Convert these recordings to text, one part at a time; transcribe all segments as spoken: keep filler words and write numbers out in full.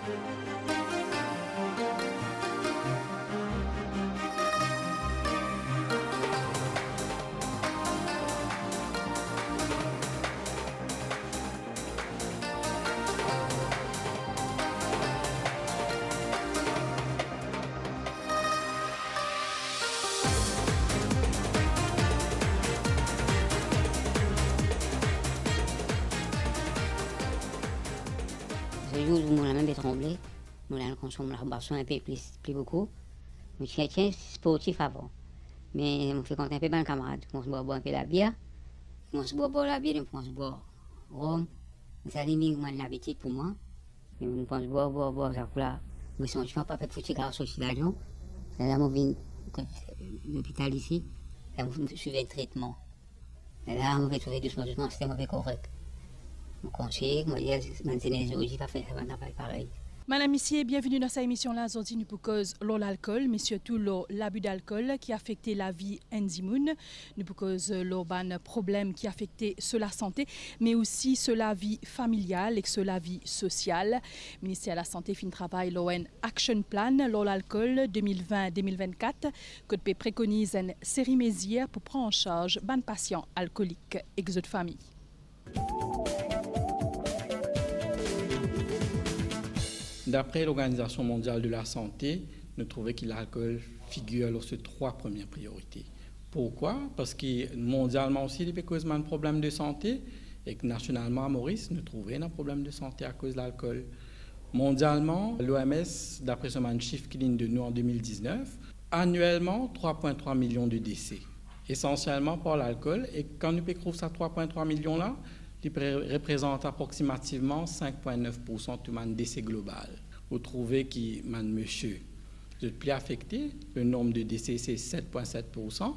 Le jour où mon âme est tremblée, mon âme consomme la boisson un peu plus, plus beaucoup. Je suis chrétien sportif avant. Mais je me fais compter un peu par un camarade. Je commence à boire un peu la bière. Je commence à boire la bière, je commence à boire rhum. Ça limite l'habitude pour moi. Je pense à boire, boire, boire, ça là. Je me sens pas fait foutre car je suis là-dedans. Là, je viens à l'hôpital ici. Là, je suis un traitement. Là, je vais trouver doucement, doucement, c'était mauvais correct. Mon conseiller, moi, je maintenais les origines, pas fait pareil. Madame, Messieurs, bienvenue dans cette émission-là. Aujourd'hui, nous pour cause l'alcool, mais surtout l'abus d'alcool qui a affecté la vie Ndimoun. Nous pour cause l'urban problème qui a affecté sur la santé, mais aussi sur la vie familiale et sur la vie sociale. Le ministère de la Santé fin travail l'O N Action Plan, l'alcool deux mille vingt deux mille vingt-quatre, que peut préconise une série de mesures pour prendre en charge les patients alcooliques et les autres familles. D'après l'Organisation mondiale de la santé, nous trouvons que l'alcool figure dans ces trois premières priorités. Pourquoi? Parce que mondialement aussi, il y a cause de problèmes de santé et que nationalement à Maurice, nous trouvons un problème de santé à cause de l'alcool. Mondialement, l'O M S, d'après ce chiffre qui ligne de nous en deux mille dix-neuf, annuellement trois virgule trois millions de décès, essentiellement par l'alcool. Et quand nous trouvons ces trois virgule trois millions là, qui représente approximativement cinq virgule neuf pour cent du décès global. Vous trouvez que, monsieur, vous êtes plus affecté, le nombre de décès c'est sept virgule sept pour cent,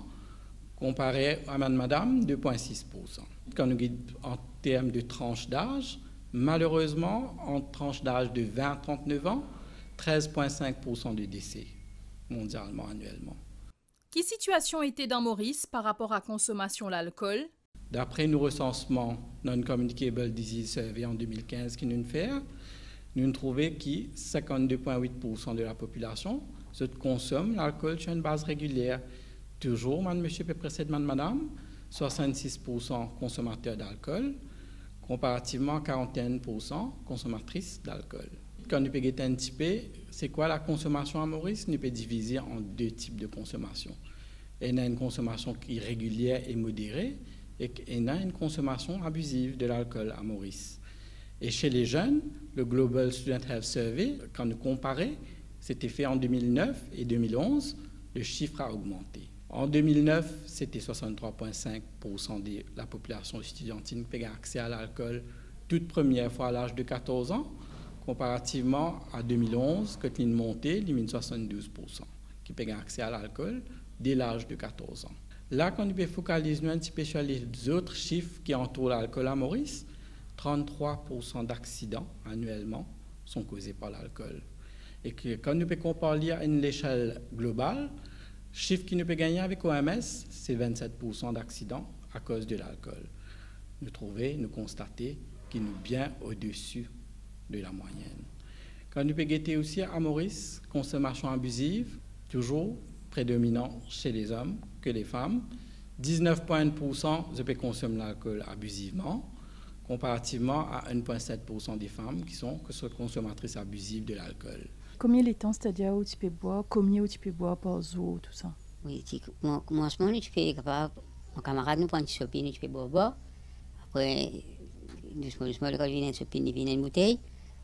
comparé à madame, deux virgule six pour cent. Quand nous regardons en termes de tranche d'âge, malheureusement, en tranche d'âge de vingt à trente-neuf ans, treize virgule cinq pour cent de décès mondialement, annuellement. Quelle situation était dans Maurice par rapport à la consommation de l'alcool? D'après nos recensements Non-Communicable Disease Survey en deux mille quinze qui nous fait, nous trouvons que cinquante-deux virgule huit pour cent de la population se consomme l'alcool sur une base régulière. Toujours, madame, monsieur, peut précéder madame, soixante-six pour cent consommateurs d'alcool, comparativement à quarante et un pour cent consommatrices d'alcool. Quand nous pouvons un petit peu, c'est quoi la consommation à Maurice? Nous pouvons diviser en deux types de consommation. Il y a une consommation qui est régulière et modérée, et il y a une consommation abusive de l'alcool à Maurice. Et chez les jeunes, le Global Student Health Survey, quand nous comparons, c'était fait en deux mille neuf et deux mille onze, le chiffre a augmenté. En deux mille neuf, c'était soixante-trois virgule cinq pour cent de la population estudiantine qui avait accès à l'alcool toute première fois à l'âge de quatorze ans, comparativement à deux mille onze, quand il est monté, il y a soixante-douze pour cent qui avaient accès à l'alcool dès l'âge de quatorze ans. Là, quand nous pouvons focaliser un petit peu sur les autres chiffres qui entourent l'alcool à Maurice, trente-trois pour cent d'accidents annuellement sont causés par l'alcool. Et que quand nous pouvons comparer à une échelle globale, le chiffre qui nous peut gagner avec O M S, c'est vingt-sept pour cent d'accidents à cause de l'alcool. Nous trouvons, nous constatons qu'il nous bien au-dessus de la moyenne. Quand nous pouvons guetter aussi à Maurice, consommation abusive, toujours prédominant chez les hommes que les femmes. dix-neuf virgule un pour cent de consomment l'alcool abusivement, comparativement à un virgule sept pour cent des femmes qui sont, que sont consommatrices abusives de l'alcool. Combien de temps, c'est-à-dire où tu peux boire, combien tu peux boire par jour, tout ça? Oui, au commencement, tu peux capable, mon camarade nous prend une chopine, tu peux boire, boire. Après, doucement, doucement, quand il vient une chopine, il vient une bouteille.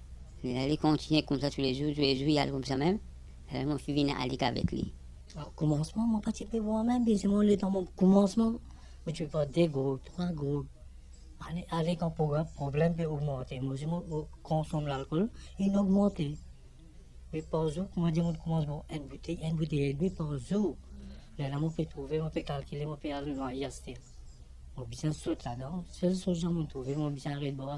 Il allait continuer comme ça tous les jours, tous les jours, il allait comme ça même. Alors, mon fils vient aller avec lui. Au commencement, moi, quand je peux boire même, mais c'est mon dans mon commencement, mais tu peux pas deux gros, trois gros. Allez, allez, quand le problème peut augmenter. Moi, je consomme l'alcool, il augmente. Mais par jour, comment dire, on commence à une bouteille, une bouteille et demie par jour. Là, on peut trouver, on peut calculer, on peut aller dans l'I on bien saute là-dedans. C'est ce que j'ai trouvé, on bien arrêter de boire.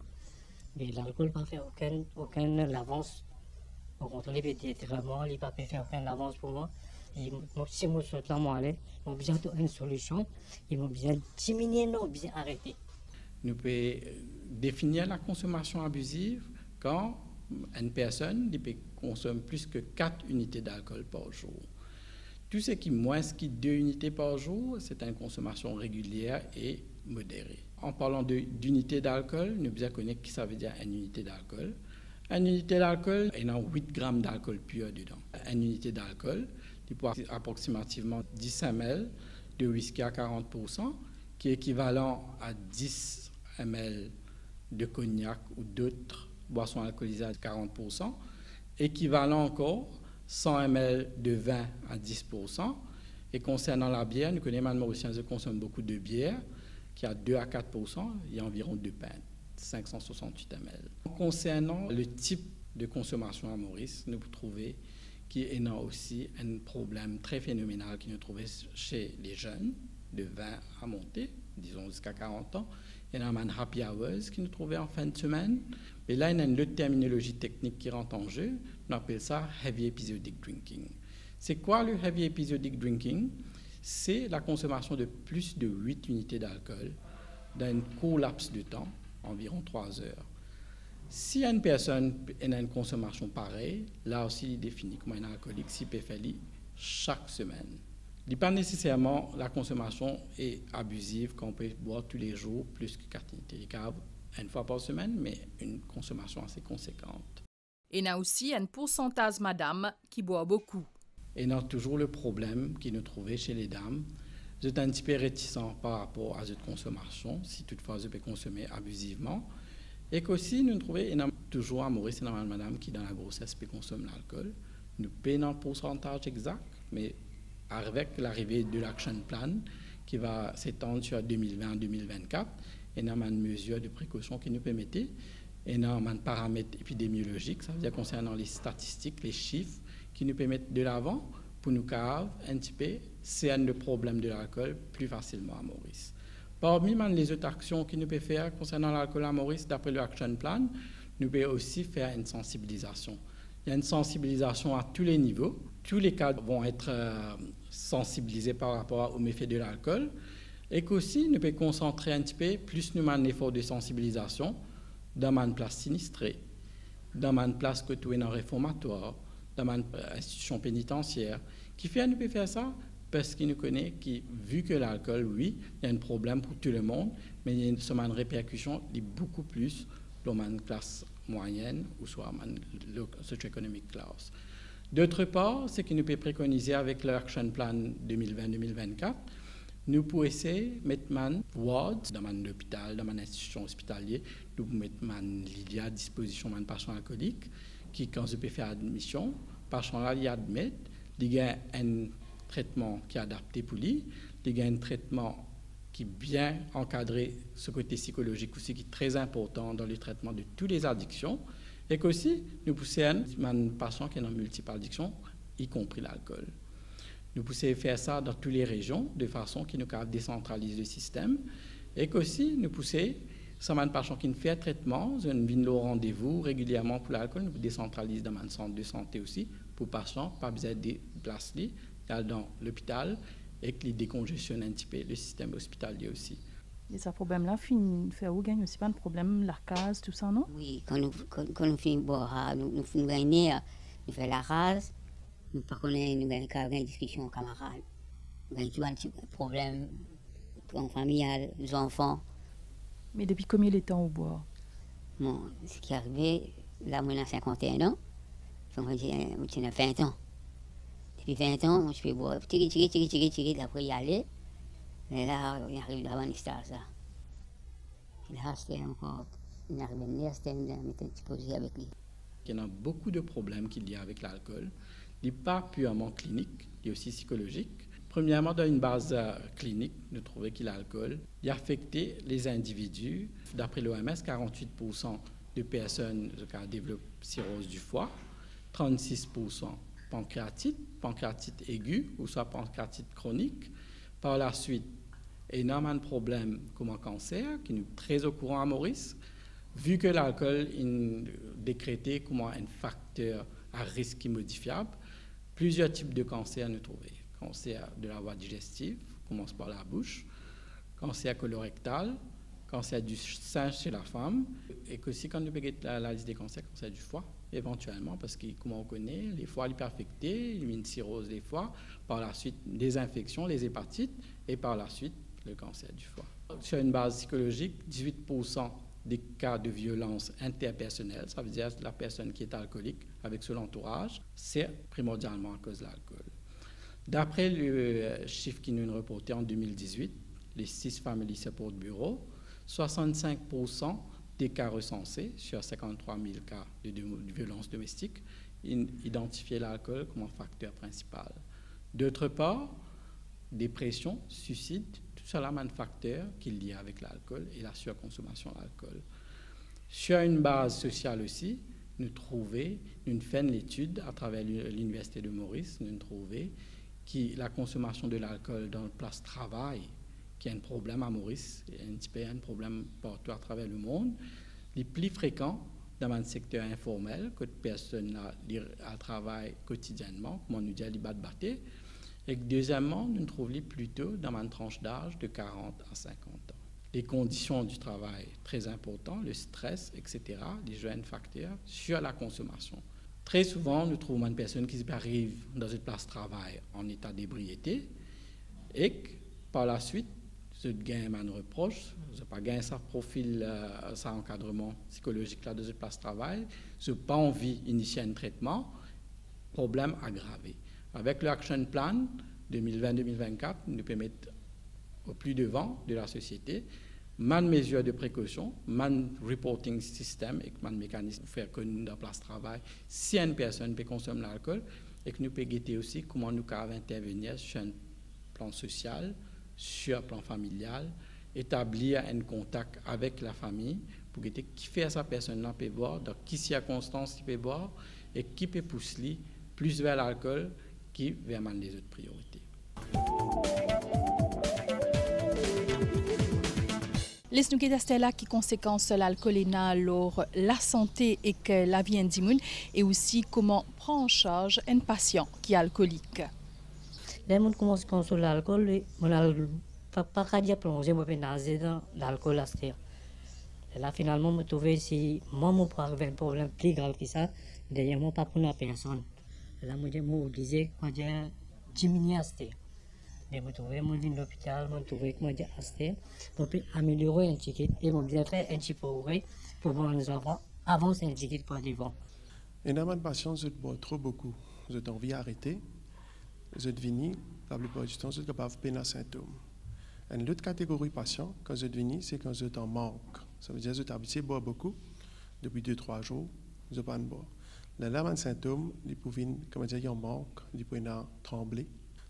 Mais l'alcool ne fait aucune, aucune avance. Au contraire, il peut être vraiment, il ne peut pas faire aucune avance pour moi. Et si je saute là, moi, ils m'ont bien trouvé une solution. Ils m'ont bien diminué, non, bien arrêté. Nous pouvons définir la consommation abusive quand une personne qui consomme plus que quatre unités d'alcool par jour. Tout ce qui est moins que deux unités par jour, c'est une consommation régulière et modérée. En parlant d'unités d'alcool, nous devons connaître ce que ça veut dire une unité d'alcool. Une unité d'alcool, il y a huit grammes d'alcool pur dedans. Une unité d'alcool, il peut avoir approximativement dix millilitres de whisky à quarante pour cent, qui est équivalent à dix millilitres de cognac ou d'autres boissons alcoolisées à quarante pour cent, équivalent encore cent millilitres de vin à dix pour cent. Et concernant la bière, nous connaissons maintenant aussi qu'ils consomment beaucoup de bière, qui a deux à quatre pour cent, il y a environ deux pintes, cinq cent soixante-huit millilitres. Concernant le type de consommation à Maurice, nous pouvons trouver qu'il y a aussi un problème très phénoménal que nous trouvons chez les jeunes, de vingt à monter, disons jusqu'à quarante ans. Il y a un happy hours qui nous trouvait en fin de semaine. Mais là, il y a une autre terminologie technique qui rentre en jeu. On appelle ça heavy episodic drinking. C'est quoi le heavy episodic drinking? C'est la consommation de plus de huit unités d'alcool dans un court laps de temps, environ trois heures. Si une personne a une consommation pareille, là aussi, il définit comme un alcoolique s'il peut faire chaque semaine. Il n'est pas nécessairement la consommation est abusive quand on peut boire tous les jours plus que quatre unités de cave une fois par semaine, mais une consommation assez conséquente. Et il y a aussi un pourcentage madame qui boit beaucoup. Et il y a toujours le problème qui nous trouvait chez les dames. Vous êtes un petit peu réticent par rapport à cette consommation, si toutefois vous pouvez consommer abusivement. Et qu'aussi, nous trouvons il y a toujours à Maurice, il y a une madame qui, dans la grossesse, peut consommer l'alcool. Nous payons un pourcentage exact, mais avec l'arrivée de l'action plan qui va s'étendre sur deux mille vingt à deux mille vingt-quatre, il y a une mesure de précaution qui nous permettait, il y a un paramètre épidémiologique, ça veut dire concernant les statistiques, les chiffres qui nous permettent de l'avant pour nous caver un petit peu c'est le problème de l'alcool plus facilement à Maurice. Parmi les autres actions que nous pouvons faire concernant l'alcool à Maurice, d'après le Action Plan, nous pouvons aussi faire une sensibilisation. Il y a une sensibilisation à tous les niveaux. Tous les cas vont être euh, sensibilisés par rapport aux méfaits de l'alcool. Et qu'aussi, nous pouvons concentrer un petit peu, plus nous avons un effort de sensibilisation dans une place sinistrée, dans une place que tout est dans réformatoire, dans une institution pénitentiaire. Qui fait nous pouvons faire ça? Parce qu'il nous connaît, qui, vu que l'alcool, oui, il y a un problème pour tout le monde, mais il y a une, une répercussion qui est beaucoup plus dans une classe moyenne ou soit une socio-économique classe. D'autre part, ce que nous pouvons préconiser avec l'Action Plan deux mille vingt deux mille vingt-quatre, nous pouvons essayer de mettre un ward dans un hôpital, dans une institution hospitalière, nous pouvons mettre un lit à disposition d'un patient alcoolique qui, quand je peux faire admission, le patient-là, il admet, il y a un traitement qui est adapté pour lui, il y a un traitement qui est bien encadré, ce côté psychologique aussi qui est très important dans le traitement de toutes les addictions, et qu'aussi nous poussons un patient qui est dans multiples addictions, y compris l'alcool. Nous poussons à faire ça dans toutes les régions, de façon qui nous décentralise le système, et qu'aussi nous poussons, sans un patient qui fait un traitement, une vient au rendez-vous régulièrement pour l'alcool, nous décentralisons dans un centre de santé aussi, pour patients, pas besoin de déplacer dans l'hôpital et qui décongestionne un petit peu le système hospitalier aussi. Et ce problème-là, fait où gagne aussi pas de problème, la case, tout ça, non? Oui, quand nous, quand, quand nous finissons boire, nous, nous finissons gagner, nous faisons la rase, nous par contre, nous avons une discussion aux camarades. Nous avons un petit problème en familial, les enfants. Mais depuis combien de temps au bois? Bon, ce qui est arrivé, là, moi, j'ai cinquante et un ans, donc j'ai vingt ans. Depuis vingt ans, je fais boire, tirer, tirer, tirer, tirer, tirer, après y aller. Mais là, il arrive devant l'histoire, ça. Puis là, c'était encore, il arrive à venir, c'était un petit projet avec lui. Il y a beaucoup de problèmes qu'il y a avec l'alcool. Il n'est pas purement clinique, il est aussi psychologique. Premièrement, dans une base clinique, nous trouvons que l'alcool il a affecté les individus. D'après l'O M S, quarante-huit pour cent de personnes qui développent cirrhose du foie, trente-six pour cent pancréatite, pancréatite aiguë ou soit pancréatite chronique. Par la suite, énormément de problèmes comme un cancer, qui nous est très au courant à Maurice, vu que l'alcool est décrété comme un facteur à risque immodifiable, plusieurs types de cancers nous trouvons. Cancer de la voie digestive, commence par la bouche, cancer colorectal, cancer du sein chez la femme, et que si quand nous payons la, la liste des cancers, cancer du foie, éventuellement, parce que, comme on connaît, les foies hyperaffectés, une cirrhose des foies, par la suite des infections, les hépatites, et par la suite le cancer du foie. Sur une base psychologique, dix-huit pour cent des cas de violence interpersonnelle, ça veut dire la personne qui est alcoolique avec son entourage, c'est primordialement à cause de l'alcool. D'après le chiffre qui nous est reporté en deux mille dix-huit, les six Family Support Bureau, soixante-cinq pour cent des cas recensés sur cinquante-trois mille cas de, de, de violence domestique identifiaient l'alcool comme un facteur principal. D'autre part, dépression, suicide, tout cela est un facteur qui est lié avec l'alcool et la surconsommation d'alcool. Sur une base sociale aussi, nous trouvons, nous faisons l'étude à travers l'Université de Maurice, nous trouvons que la consommation de l'alcool dans le place de travail, qui est un problème à Maurice, et un petit peu un problème partout à travers le monde, les plus fréquents dans un secteur informel que de personnes à travail quotidiennement, comme on nous dit à l'Ibad-Baté, et que deuxièmement, nous nous trouvons plutôt dans une tranche d'âge de quarante à cinquante ans. Les conditions du travail, très importantes, le stress, et cetera, les jeunes facteurs sur la consommation. Très souvent, nous trouvons une personne qui arrive dans une place de travail en état d'ébriété et que, par la suite, je gagne un reproche, je n'ai pas gagné sa profil, euh, sa encadrement psychologique là de cette place de travail, je n'ai pas envie d'initier un traitement, problème aggravé. Avec le Action Plan deux mille vingt deux mille vingt-quatre, nous permettre au plus devant de la société, man mesures de précaution, man reporting system et man mécanisme pour faire connu dans la place de travail si une personne peut consommer l'alcool et que nous pouvons guetter aussi comment nous pouvons intervenir sur un plan social, sur un plan familial, établir un contact avec la famille pour guetter qui fait à sa personne-là peut boire, dans quelles circonstances il peut boire et qui peut pousser plus vers l'alcool qui vers les autres priorités. Les snouquets là qui conséquence l'alcool et alors la santé et que la vie intime et aussi comment prendre en charge un patient qui est alcoolique. Les gens commencent à consommer l'alcool, on a pas qu'à dire plonger, moi je nager dans l'alcool à ce là finalement me trouver si moi mon pas avec un problème plus grave que ça, d'ailleurs moi pas pour la personne. Là moi je m'obligé quand j'ai diminué à ce je me trouvais moi dans l'hôpital, je me trouvais que moi j'ai acheté pour améliorer un ticket et moi bien faire un petit peu pour voir les enfants avancer un ticket pour devant. Et dans ma passion, je bois trop beaucoup, j'ai envie d'arrêter. Je deviens, la plupart du temps, je suis capable de peiner symptômes. Une autre catégorie de patients, quand je deviens, c'est quand je t'en manque. Ça veut dire que je suis habitué à boire beaucoup. Depuis deux, trois jours, je ne pas boire. Là, là, un symptôme, ils peuvent, comment dire, ils en manquent, ils peuvent trembler.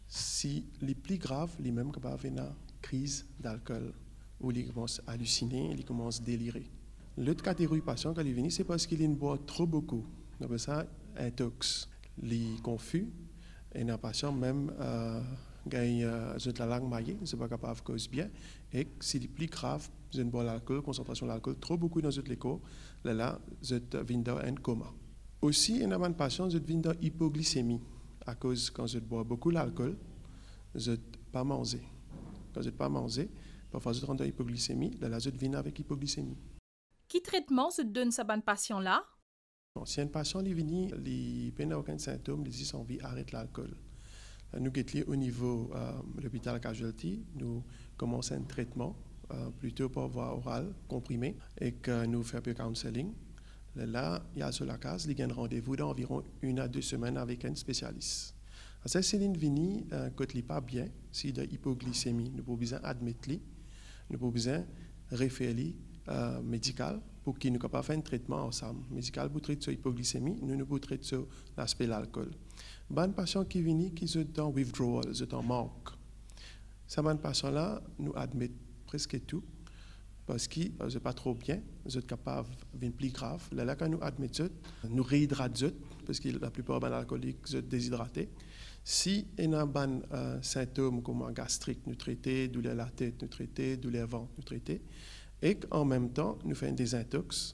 Si les plus graves, les mêmes capables d'avoir une crise d'alcool, où ils commencent à halluciner, ils commencent à délirer. L'autre catégorie de patients, quand ils viennent, c'est parce qu'ils boivent trop beaucoup. Donc ça, intox. Les confus. Et un patient même euh, gagne euh, la langue maillée, c'est pas capable de cause bien. Et si c'est plus grave, je bois l'alcool, concentration de l'alcool, trop beaucoup dans le corps, là là, je viens dans un coma. Aussi, un un patient, je viens dans hypoglycémie à cause quand je bois beaucoup l'alcool, je ne pas manger. Quand je ne pas manger, parfois je rentre dans hypoglycémie, là là, je viens avec hypoglycémie. Qui traitement se donne ce ban patient là? Si un patient est venu, il n'a aucun symptôme, il a envie d'arrêter l'alcool. Nous, au niveau de l'hôpital Casualty, nous commençons un traitement, euh, plutôt par voie orale, comprimée, et que nous faisons un peu de counseling. Là, il y a sur la case, il y a un rendez-vous d'environ une à deux semaines avec un spécialiste. Ça, c'est une vini, euh, quand il n'est pas bien, s'il y a hypoglycémie, nous pouvons besoin admettre, nous pouvons besoin référer euh, médical pour qu'il nous capable faire un traitement ensemble. Médical pour traiter sur l'hypoglycémie, nous nous pouvons traiter sur l'aspect de l'alcool. Ban patient qui viennent qui sont dans withdrawal, sont en manque. Ces ban patient là, nous admettent presque tout parce qu'ils ne sont pas trop bien, ils sont capables de venir plus grave. Là, là quand nous admettons, nous réhydratons parce que la plupart des alcooliques sont déshydratés. Si il y a des euh, symptômes comme un gastrique, nous traitons, douleur de la tête, nous traitons, douleur ventre, nous traitons. Et en même temps, nous faisons des intox.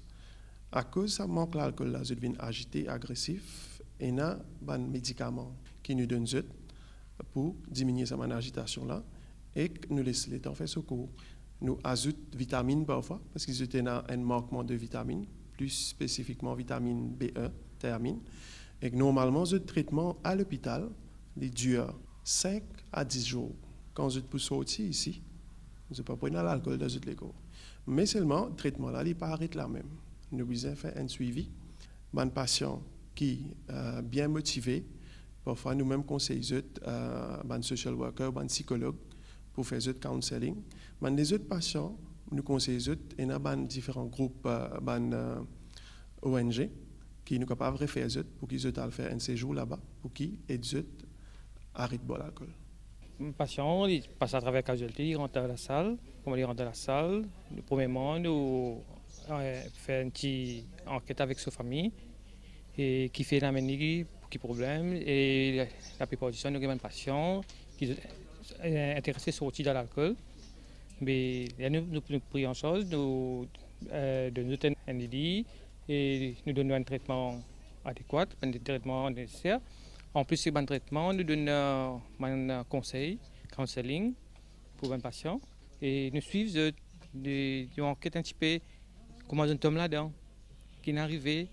À cause de ça manque l'alcool, là, je deviens agité, agressif, et il y a des médicaments qui nous donnent pour diminuer cette agitation-là et nous laissons les temps faire secours. nous ajoutons vitamines parfois, parce qu'ils étaient dans un manquement de vitamines, plus spécifiquement vitamine B un, thiamine. Et que normalement, ce traitement à l'hôpital, il dure cinq à dix jours. Quand je peux sortir ici, je ne peux pas prendre l'alcool dans les cours. Mais seulement, le traitement là, il n'est pas arrêté là même. Nous devons faire un suivi. Un patient qui est euh, bien motivé, parfois nous-mêmes conseillons euh, un social worker, un psychologue pour faire du counseling. Mais les autres patients, nous conseillons et nous avons différents groupes, euh, euh, O N G, qui nous capables de faire pour qu'ils aient faire un séjour là-bas, pour qu'ils aient arrêté de boire l'alcool. Le patient il passe à travers casualty, il rentre à la salle. Comme il rentre à la salle, premièrement, nous euh, faisons une petite enquête avec sa famille et qui fait la manie, qui problème. Et la, la plupart du temps, nous avons un patient qui est intéressé à sortir de l'alcool. Mais nous, nous, nous prenons en charge, nous euh, donnons un lit et nous donnons un traitement adéquat, un traitement nécessaire. En plus de ce traitement, nous donnons un conseil, counseling pour un patient. Et nous suivons des enquêtes un petit peu comment on tombe là-dedans, qui est arrivé.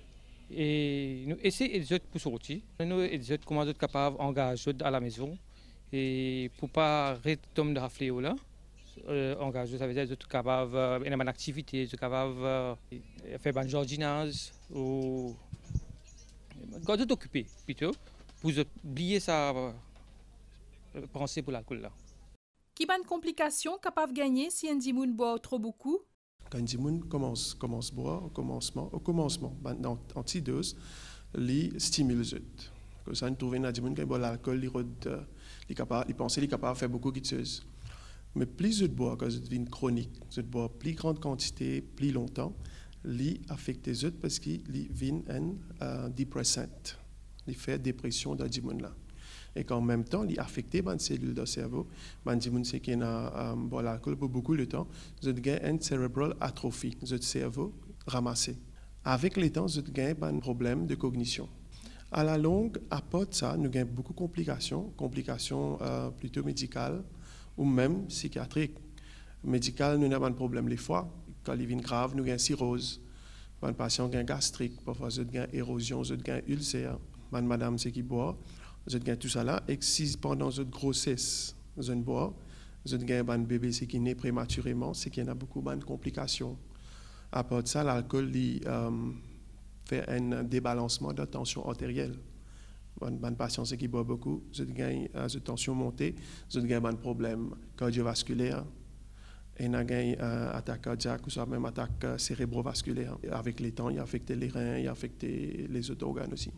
Et nous essayons de pour sortir. Nous essayons comment on est capable d'engager à la maison. Et pour ne pas retomber dans la fléau là, euh, engager, ça veut dire être capable de faire une activité, être capable de faire un jardinage ou quand on est occupé plutôt. Pour oublier sa pensée pour l'alcool là. Qui a une complication capable de gagner si un dimoun boit trop beaucoup? Quand un dimoun commence commence boire au commencement, au commencement, dans antidose, il stimule les autres. Quand ça nous trouve un dimoun qui boit l'alcool, il rôde, il capable, il pense, il est capable de faire beaucoup de choses. Mais plus de boire, quand ça devient chronique, de boire plus grande quantité, plus longtemps, il affecte les autres parce qu'il devient un uh, dépressant. Il fait dépression dans les gens là. Et qu'en même temps, il affecte les cellules du cerveau. Les gens qui ont bu l'alcool pour beaucoup de temps, ils ont une cérébral atrophie, le cerveau ramassé. Avec le temps, ils ont un problème de cognition. À la longue, à part ça, nous avons beaucoup de complications, complications euh, plutôt médicales ou même psychiatriques. Médicales, nous avons un problème les foies. Quand il devient grave, nous avons une cirrhose. Un patient qui a gastrique, parfois ils ont une érosion, ils ont un ulcère. Madame, c'est qui boit, vous avez tout ça là, et si pendant votre grossesse, vous avez boire, vous avez un bébé qui naît prématurément, c'est qu'il y a beaucoup de complications. À part de ça, l'alcool euh, fait un débalancement de la tension artérielle. Un patient qui boit beaucoup, vous avez une tension montée, vous avez un problème cardiovasculaire, et on a une attaque cardiaque ou soit même attaque cérébrovasculaire. Avec les temps, il affecte les reins, il affecte les autres organes aussi.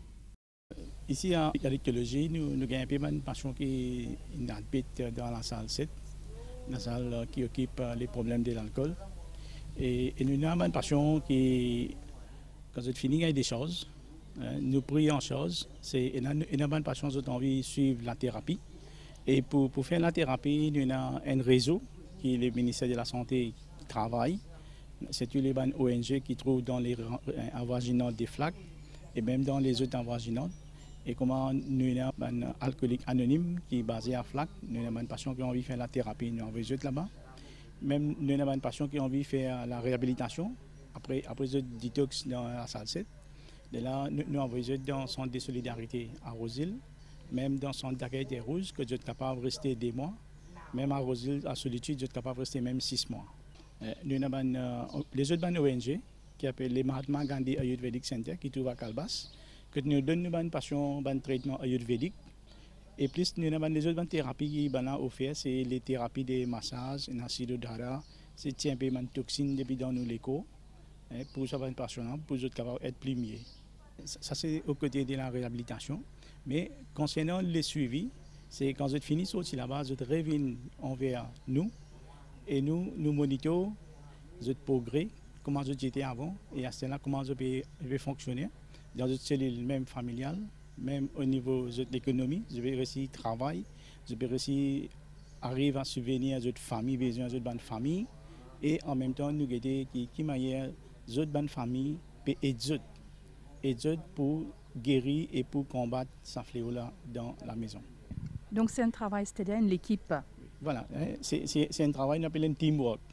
Ici, à l'écologie, nous, nous avons une patient qui habite dans la salle sept, la salle qui occupe les problèmes de l'alcool. Et, et nous avons une patient qui, quand c'est fini, il y a des choses. Nous prenons en charge. C'est une bonne patient qui a envie de suivre la thérapie. Et pour, pour faire la thérapie, nous avons un réseau qui est le ministère de la Santé qui travaille. C'est les bonnes O N G qui trouvent dans les vaginales des flaques et même dans les autres vaginales. Et comment nous avons un alcoolique anonyme qui est basé à Flac, nous avons une patient qui a envie de faire la thérapie, nous avons envoyé là-bas. Même nous avons une patient qui a envie de faire la réhabilitation, après, après le détox dans la salle sept. De là, nous avons envoyé dans le centre de solidarité à Rosil, même dans le centre d'accueil des Rouges, que vous êtes capable de rester des mois. Même à Rosil, à Solitude, vous êtes capable de rester même six mois. Nous avons euh, les autres O N G qui appellent les Mahatma Gandhi Ayurvedic Center qui trouvent à Calbas, que nous donnons une passion, un traitement ayurvédique. Et plus, nous avons les autres thérapies qui sont offertes, c'est les thérapies de massage, un acidodhara, c'est un peu de toxines depuis dans nos léco, pour ça, une passion, pour être capable d'être plus mieux. Ça, c'est au côté de la réhabilitation. Mais concernant les suivis, c'est quand vous êtes fini sorti là-bas, vous revenez envers nous et nous, nous monitorons votre progrès, comment vous étiez avant, et à ce moment-là, comment vous pouvez fonctionner. Dans une cellule même familiale, même au niveau de l'économie, je vais réussir à travailler, je vais réussir à arriver à subvenir à votre famille, besoin de votre famille, et en même temps, nous aider qui, qui manière d'autres bonnes familles, et d'autres, et d'autres pour guérir et pour combattre ce fléau-là dans la maison. Donc c'est un travail, c'est-à-dire l'équipe. Voilà, c'est un travail qu'on appelle un teamwork.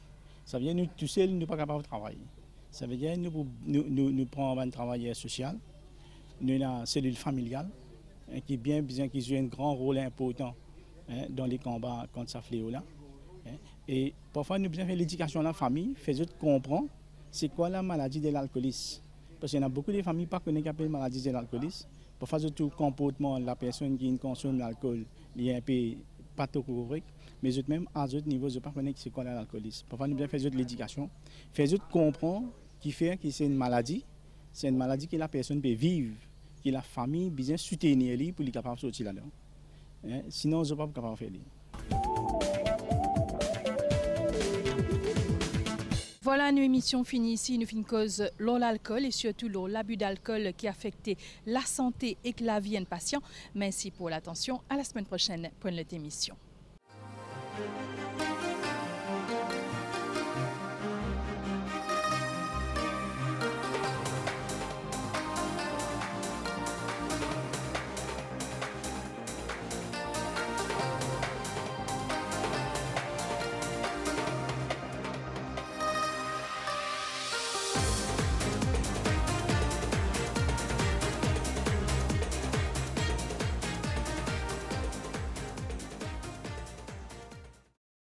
Ça veut dire que nous, tout seuls, nous ne sommes pas capables de travailler. Ça veut dire que nous, nous, nous, nous prenons un travailleur social, nous avons une cellule familiale, hein, qui est bien besoin, qui joue un grand rôle important, hein, dans les combats contre ce fléau-là. Hein. Et parfois, nous avons besoin de faire l'éducation de la famille, faire autres comprendre c'est quoi la maladie de l'alcoolisme. Parce qu'il y a beaucoup de familles qui ne connaissent pas la maladie de l'alcoolisme. Parfois, tout le comportement de la personne qui consomme l'alcool est un peu pathologique, mais même à d'autres niveaux, je ne sais pas connaître c'est quoi l'alcoolisme. Parfois, nous devons faire de l'éducation, faire de comprendre qui fait que c'est une maladie, c'est une maladie que la personne peut vivre, que la famille besoin soutenir pour être capable de sortir là-dedans. Hein? Sinon, je ne suis pas capable de faire. Voilà, une émission finie ici. Nous finissons cause l'alcool et surtout l'abus d'alcool qui a affecté la santé et la vie d'un patient. Merci pour l'attention. À la semaine prochaine pour une autre émission.